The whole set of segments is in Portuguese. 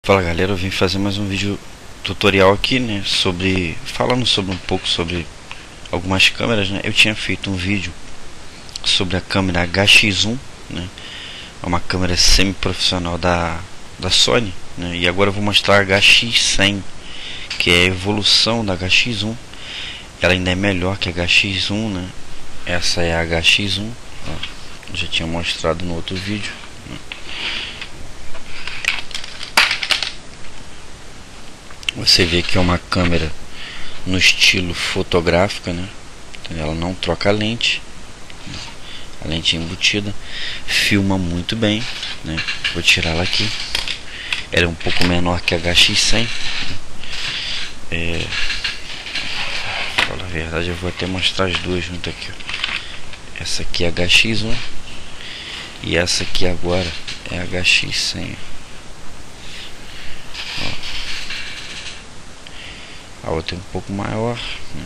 Fala galera, eu vim fazer mais um vídeo tutorial aqui, né, falando sobre um pouco sobre algumas câmeras, né. Eu tinha feito um vídeo sobre a câmera HX1, né, é uma câmera semi-profissional da Sony, né, e agora eu vou mostrar a HX100, que é a evolução da HX1. Ela ainda é melhor que a HX1, né. Essa é a HX1, ó, eu já tinha mostrado no outro vídeo. Você vê que é uma câmera no estilo fotográfica, né? Ela não troca a lente é embutida, filma muito bem, né? Vou tirar ela aqui. Ela é um pouco menor que a HX100. Fala a verdade, eu vou até mostrar as duas juntas aqui. Essa aqui é a HX1 e essa aqui agora é a HX100. A outra é um pouco maior, né?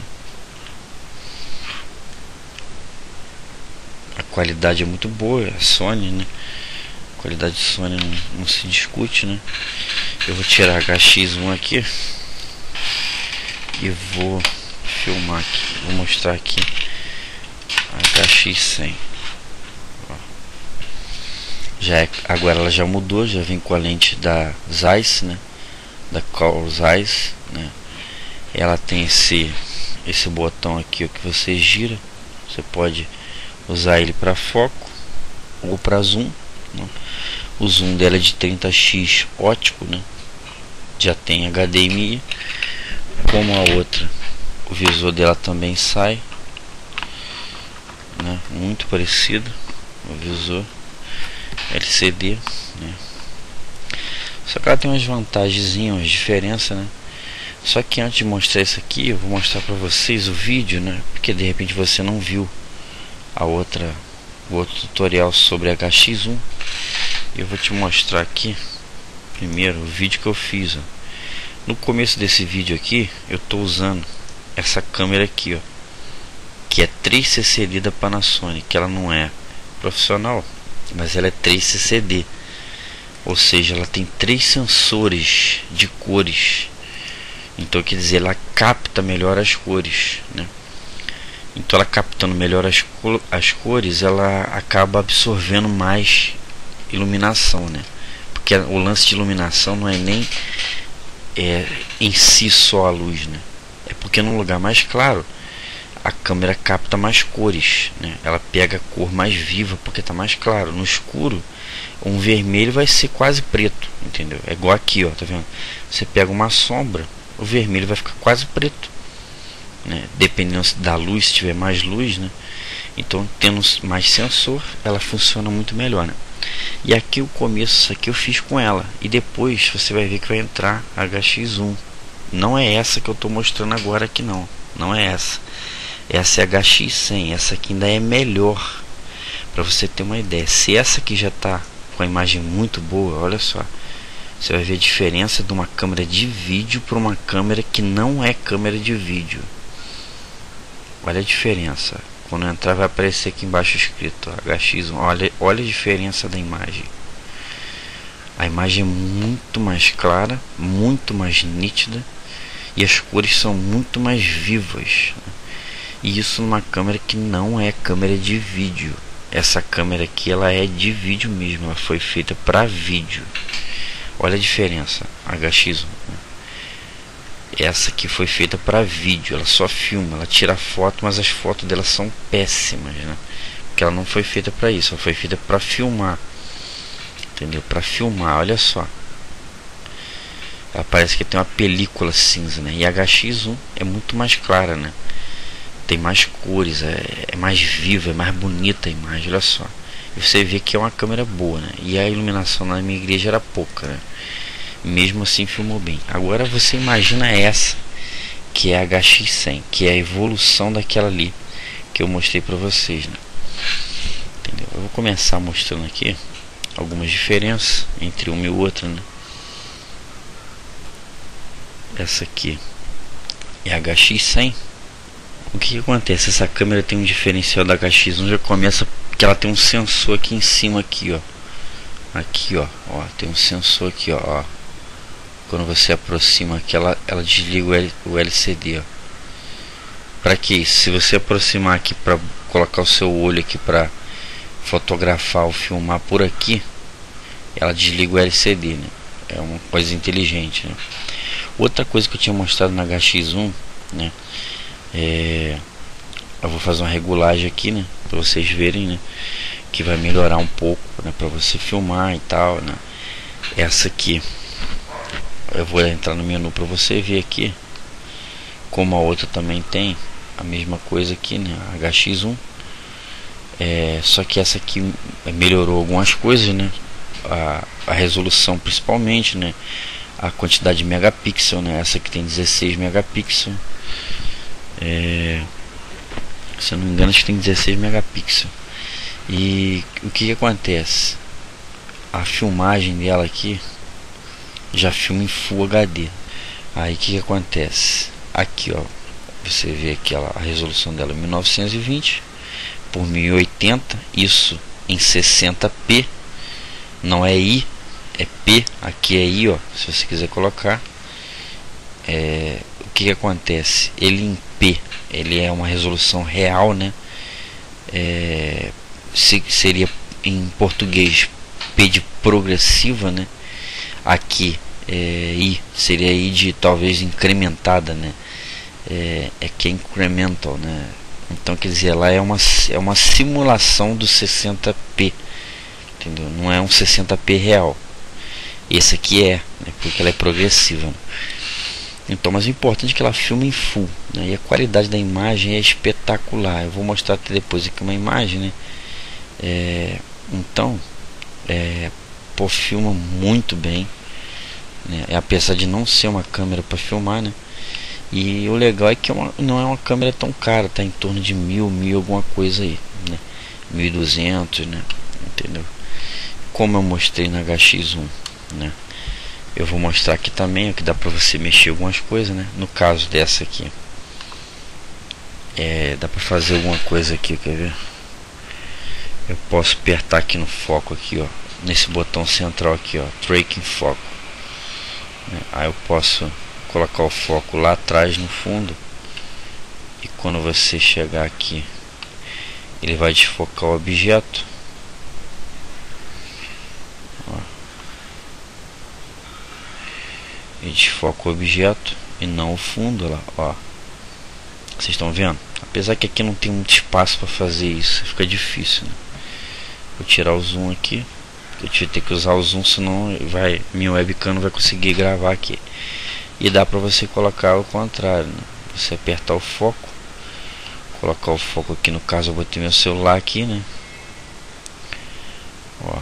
A qualidade é muito boa, a Sony, né? A qualidade de Sony não se discute, né? Eu vou tirar a HX1 aqui e vou filmar aqui, vou mostrar aqui a HX100. Agora ela já mudou, já vem com a lente da Zeiss, né? Da Carl Zeiss, né? Ela tem esse botão aqui, ó, que você gira. Você pode usar ele para foco ou para zoom, né? O zoom dela é de 30x ótico, né? Já tem HDMI, como a outra. O visor dela também sai, né? Muito parecido o visor LCD, né? Só que ela tem umas vantagens, umas diferenças, né? Só que antes de mostrar isso aqui, eu vou mostrar para vocês o vídeo, né? Porque de repente você não viu o outro tutorial sobre a HX1. Eu vou te mostrar aqui primeiro o vídeo que eu fiz, ó. No começo desse vídeo aqui, eu estou usando essa câmera aqui, ó, que é 3CCD da Panasonic, que ela não é profissional, mas ela é 3CCD. Ou seja, ela tem 3 sensores de cores. Então quer dizer, ela capta melhor as cores, né? Então ela captando melhor as cores, ela acaba absorvendo mais iluminação, né? Porque o lance de iluminação não é nem em si só a luz, né? É porque num lugar mais claro a câmera capta mais cores, né? Ela pega a cor mais viva porque está mais claro. No escuro, um vermelho vai ser quase preto, entendeu? É igual aqui, ó, tá vendo? Você pega uma sombra, o vermelho vai ficar quase preto, né? Dependendo da luz, se tiver mais luz, né? Então, tendo mais sensor, ela funciona muito melhor, né? E aqui o começo, isso aqui eu fiz com ela. E depois você vai ver que vai entrar a HX1. Não é essa que eu estou mostrando agora aqui, não. Não é essa. Essa é a HX100. Essa aqui ainda é melhor. Para você ter uma ideia. Se essa aqui já está com a imagem muito boa, olha só. Você vai ver a diferença de uma câmera de vídeo para uma câmera que não é câmera de vídeo. Olha a diferença. Quando entrar vai aparecer aqui embaixo escrito HX1. Olha a diferença da imagem. A imagem é muito mais clara, muito mais nítida, e as cores são muito mais vivas, né? E isso numa câmera que não é câmera de vídeo. Essa câmera aqui, ela é de vídeo mesmo. Ela foi feita para vídeo. Olha a diferença, a HX1, né? Essa aqui foi feita para vídeo, ela só filma, ela tira foto, mas as fotos dela são péssimas, né? Porque ela não foi feita para isso, ela foi feita para filmar, entendeu? Para filmar, olha só. Ela parece que tem uma película cinza, né? E a HX1 é muito mais clara, né? Tem mais cores, é mais viva, é mais bonita a imagem, olha só. E você vê que é uma câmera boa, né? E a iluminação na minha igreja era pouca, né? Mesmo assim filmou bem. Agora você imagina essa, que é a HX100, que é a evolução daquela ali que eu mostrei para vocês, né? Entendeu? Eu vou começar mostrando aqui algumas diferenças entre uma e outra, né? Essa aqui é a HX100. O que acontece? Essa câmera tem um diferencial da HX1, já começa que ela tem um sensor aqui em cima aqui, ó. Aqui, ó, tem um sensor aqui, ó. quando você aproxima aqui, ela desliga o LCD, ó. Para que isso? Se você aproximar aqui para colocar o seu olho aqui para fotografar ou filmar por aqui, ela desliga o LCD, né? É uma coisa inteligente, né? Outra coisa que eu tinha mostrado na HX1, né? Eu vou fazer uma regulagem aqui, né? Para vocês verem, né? Que vai melhorar um pouco, né? Para você filmar e tal, né? Essa aqui, eu vou entrar no menu para você ver aqui, como a outra também tem a mesma coisa aqui, né? A HX1. Só que essa aqui melhorou algumas coisas, né? A resolução principalmente, né? A quantidade de megapixel, né? Essa aqui tem 16 megapixels. Se eu não me engano, acho que tem 16 megapixels. E o que acontece? A filmagem dela aqui já filma em Full HD. Aí o que acontece? Aqui, ó, você vê aqui a resolução dela é 1920 por 1080, isso em 60p. Não é I, é P. Aqui é I, ó, se você quiser colocar. O que acontece? Ele em P, ele é uma resolução real, né? Seria em português P de progressiva, né? Aqui I seria I de talvez incrementada, né? Que é incremental, né? Então quer dizer, ela é uma simulação do 60p, entendeu? Não é um 60p real. Esse aqui né? Porque ela é progressiva, né? Então, mas o importante é que ela filma em full, né? E a qualidade da imagem é espetacular. Eu vou mostrar até depois aqui uma imagem, né? Então, pô, filma muito bem, né? Apesar de não ser uma câmera para filmar, né? E o legal é que não é uma câmera tão cara, tá em torno de 1000 alguma coisa aí, né? 1200, né? Entendeu? Como eu mostrei na HX1, né? Eu vou mostrar aqui também, que dá pra você mexer algumas coisas, né? No caso dessa aqui, dá pra fazer alguma coisa aqui, quer ver? Eu posso apertar aqui no foco aqui, ó, nesse botão central aqui, ó, Tracking Foco, né? Aí eu posso colocar o foco lá atrás no fundo, e quando você chegar aqui, ele vai desfocar o objeto. Ele desfoca o objeto e não o fundo lá, ó. Vocês estão vendo? Apesar que aqui não tem muito espaço para fazer isso, fica difícil, né? Vou tirar o zoom aqui. Eu tive que ter que usar o zoom, senão minha webcam não vai conseguir gravar aqui. E dá para você colocar o contrário, né? Você apertar o foco, colocar o foco aqui, no caso eu botei meu celular aqui, né? Ó.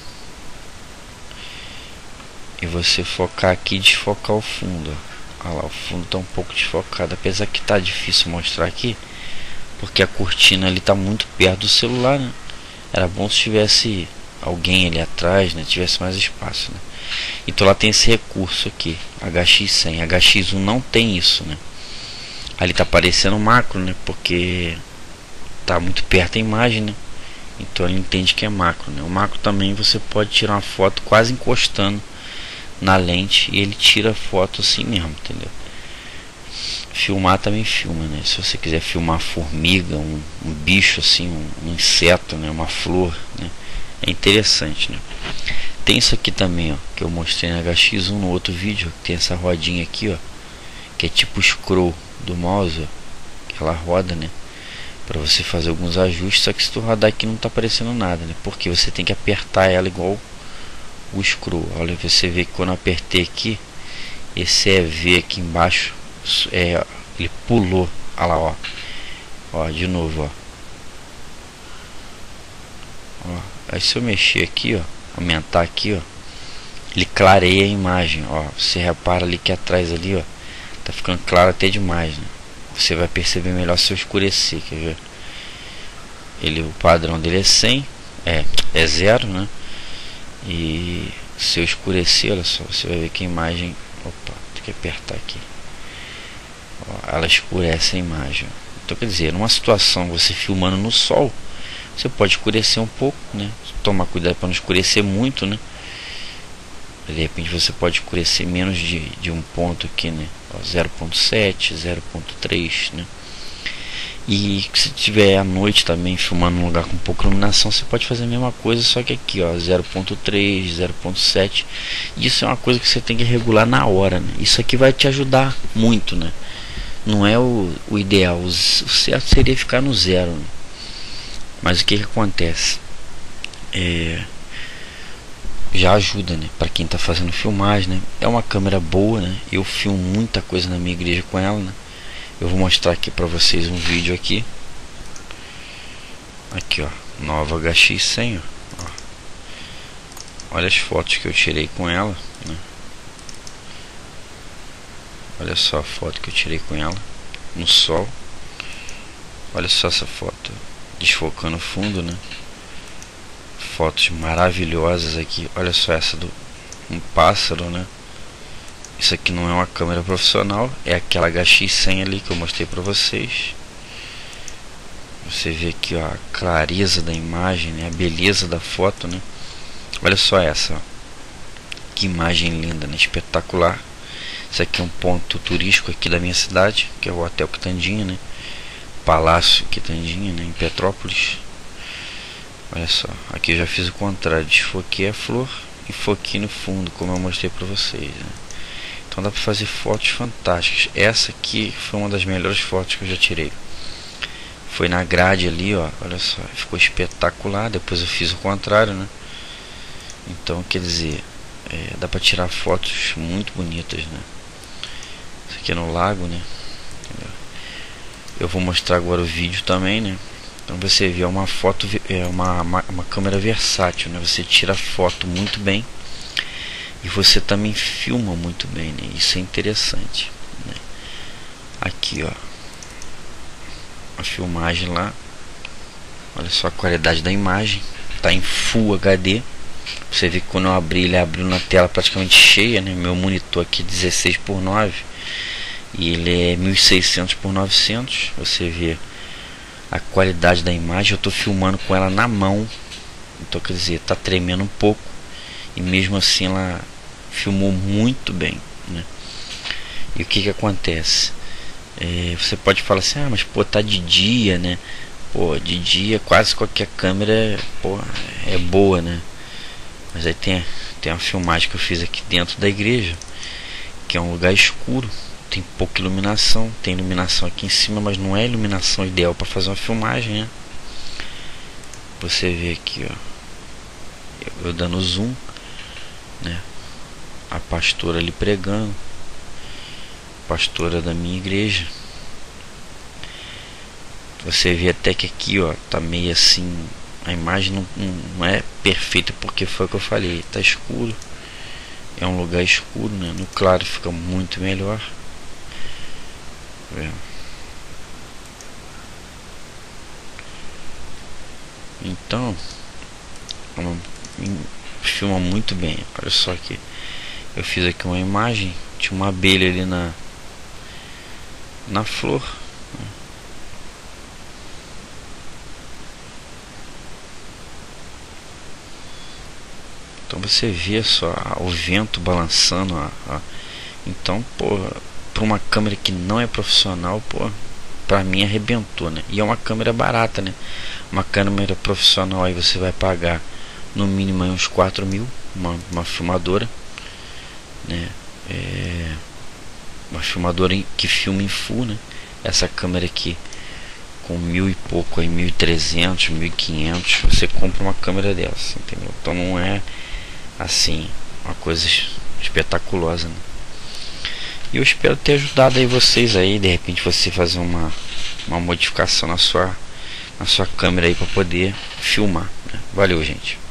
E você focar aqui e desfocar o fundo. Olha lá, o fundo está um pouco desfocado. Apesar que tá difícil mostrar aqui, porque a cortina ali tá muito perto do celular, né? Era bom se tivesse alguém ali atrás, né? Tivesse mais espaço, né? Então lá tem esse recurso aqui, HX100. HX1 não tem isso, né? Ali tá aparecendo macro, né? Porque tá muito perto a imagem, né? Então ele entende que é macro, né? O macro também você pode tirar uma foto quase encostando na lente e ele tira a foto assim mesmo, entendeu? Filmar também filma, né? Se você quiser filmar formiga, um bicho assim, um inseto, né? Uma flor, né? É interessante, né? Tem isso aqui também, ó, que eu mostrei na HX1 no outro vídeo, que tem essa rodinha aqui, ó, que é tipo o scroll do mouse, ó, que ela roda, né? Para você fazer alguns ajustes, só que se tu rodar aqui não tá aparecendo nada, né? Porque você tem que apertar ela igual o scroll. Olha, você vê que quando eu apertei aqui, esse EV aqui embaixo, ele pulou. Olha lá, ó, de novo, ó. Aí se eu mexer aqui, ó, aumentar aqui, ó, ele clareia a imagem, ó. Você repara ali que atrás ali, ó, tá ficando claro até demais, né? Você vai perceber melhor se eu escurecer, quer ver? O padrão dele é 100, é 0, né? E se eu escurecer, olha só, você vai ver que a imagem, opa, tem que apertar aqui, ó, ela escurece a imagem. Então quer dizer, numa situação você filmando no sol, você pode escurecer um pouco, né? Tomar cuidado para não escurecer muito, né? De repente você pode escurecer menos de um ponto aqui, né? 0.7, 0.3, né? E se tiver à noite também filmando num lugar com pouca iluminação, você pode fazer a mesma coisa, só que aqui, ó, 0.3, 0.7. Isso é uma coisa que você tem que regular na hora, né? Isso aqui vai te ajudar muito, né? Não é o ideal, o certo seria ficar no 0, né? Mas o que acontece? Já ajuda, né? Para quem tá fazendo filmagem, né? É uma câmera boa, né? Eu filmo muita coisa na minha igreja com ela, né? Eu vou mostrar aqui para vocês um vídeo aqui. Aqui, ó, nova HX100, ó. Olha as fotos que eu tirei com ela, né? Olha só a foto que eu tirei com ela no sol. Olha só essa foto, desfocando o fundo, né? Fotos maravilhosas aqui. Olha só essa do um pássaro, né? Isso aqui não é uma câmera profissional, é aquela HX100 ali que eu mostrei para vocês. Você vê aqui, ó, a clareza da imagem, né? A beleza da foto, né? Olha só essa, ó. Que imagem linda, né? Espetacular. Isso aqui é um ponto turístico aqui da minha cidade, que é o Hotel Quitandinha, né? Palácio Quitandinha, né? Em Petrópolis. Olha só, aqui eu já fiz o contrário, desfoquei a flor e foquei no fundo, como eu mostrei para vocês, né? Então dá para fazer fotos fantásticas. Essa aqui foi uma das melhores fotos que eu já tirei. Foi na grade ali, ó, olha só, ficou espetacular. Depois eu fiz o contrário, né? Então, quer dizer, dá para tirar fotos muito bonitas, né? Isso aqui é no lago, né? Entendeu? Eu vou mostrar agora o vídeo também, né? Então você vê, é uma foto, é uma câmera versátil, né? Você tira foto muito bem e você também filma muito bem, né? Isso é interessante, né? Aqui, ó, a filmagem lá. Olha só a qualidade da imagem, tá em Full HD. Você vê que quando eu abri, ele abriu na tela praticamente cheia, né? Meu monitor aqui 16:9 e ele é 1600x900. Você vê a qualidade da imagem. Eu estou filmando com ela na mão, então quer dizer, tá tremendo um pouco e mesmo assim ela filmou muito bem, né? E o que acontece? Você pode falar assim, ah, mas pô, tá de dia, né? Pô, de dia quase qualquer câmera, pô, é boa, né? Mas aí tem uma filmagem que eu fiz aqui dentro da igreja, que é um lugar escuro, tem pouca iluminação, tem iluminação aqui em cima, mas não é a iluminação ideal para fazer uma filmagem, né? Você vê aqui, ó, eu dando zoom, né? A pastora ali pregando, pastora da minha igreja. Você vê até que aqui, ó, tá meio assim, a imagem não é perfeita, porque foi o que eu falei, tá escuro, é um lugar escuro, né? No claro fica muito melhor. Então filma muito bem. Olha só aqui, eu fiz aqui uma imagem, tinha uma abelha ali na flor. Então você vê só o vento balançando, então, pô, para uma câmera que não é profissional, pô, pra mim arrebentou, né? E é uma câmera barata, né? Uma câmera profissional aí você vai pagar no mínimo aí uns 4.000, uma filmadora, né? Uma filmadora que filma em full, né? Essa câmera aqui com 1.000 e pouco, aí 1.300, 1.500, você compra uma câmera dessa, entendeu? Então não é assim uma coisa espetaculosa, né? E eu espero ter ajudado aí vocês aí, de repente você fazer uma modificação na sua câmera aí para poder filmar, né? Valeu, gente.